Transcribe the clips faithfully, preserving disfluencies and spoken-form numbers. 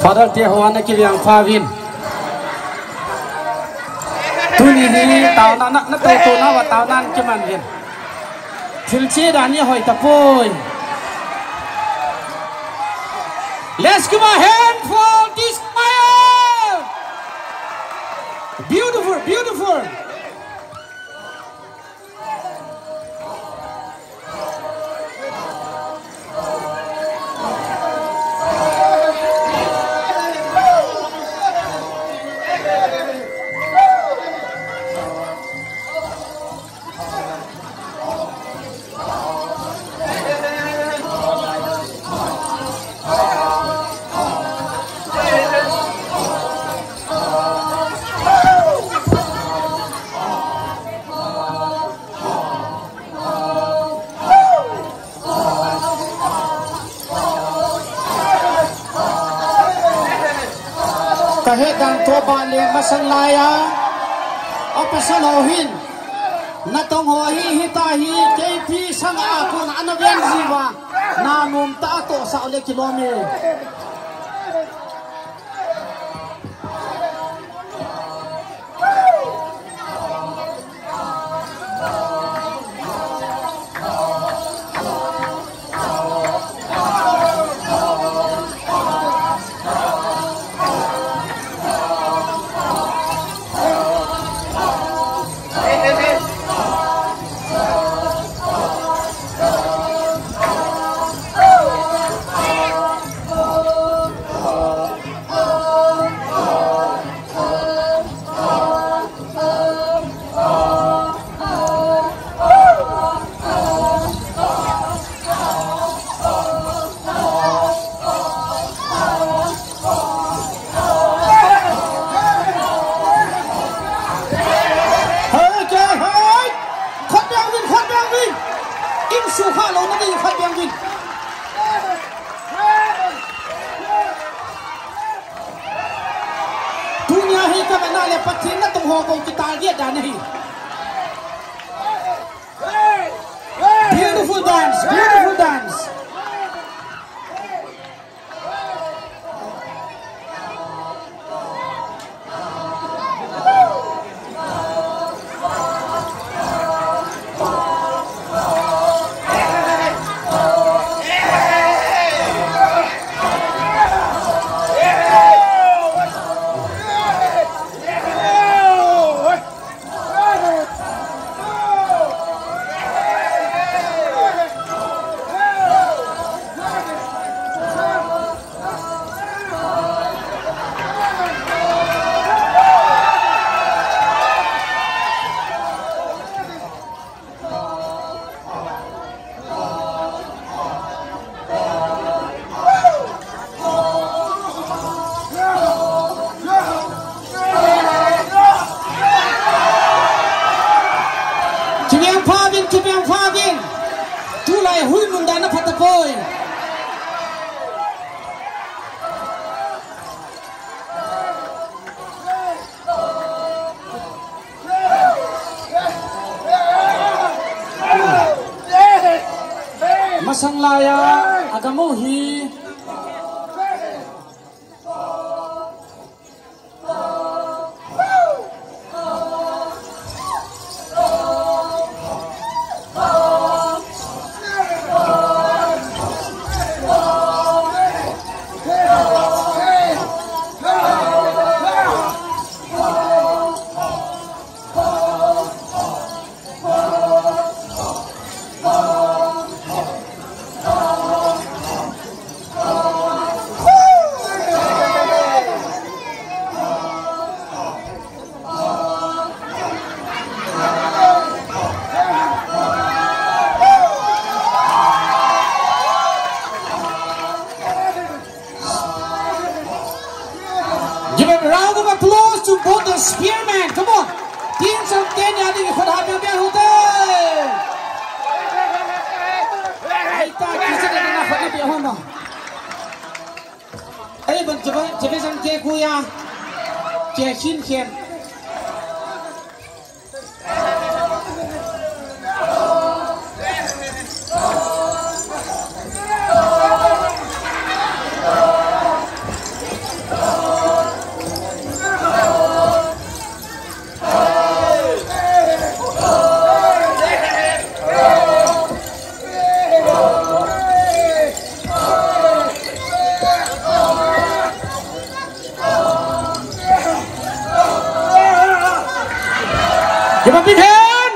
Father Tiawana Kiliang Pavin Tuni hi tao na na tao tu na wa tao nan keman vin Filchi dani hoi tapoi Let's give a hand for this fire Beautiful, beautiful Kahit ang toba le masanlaya o pasalohin natong hohi hitahi K P sang akon anabian ziwa namum tato sa ole kilometer Beautiful dance, beautiful dance. Masanglaya agamuhi Spearman, come on! Team from Kenya, I think you could have your man hotel. I thought you said enough for the Honda. Hey, but Japan Kekuya, Jakin Ken. Eba big hand.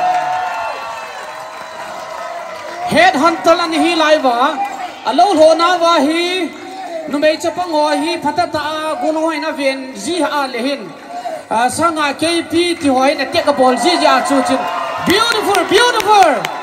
Head hunter lan hi live wa. Alo ho na wa hi. Numei chapang ho hi phatata gunoi na ven ji a lehin. Sanga K P ti hoi na take a ball ji ja chu chin. Beautiful, beautiful.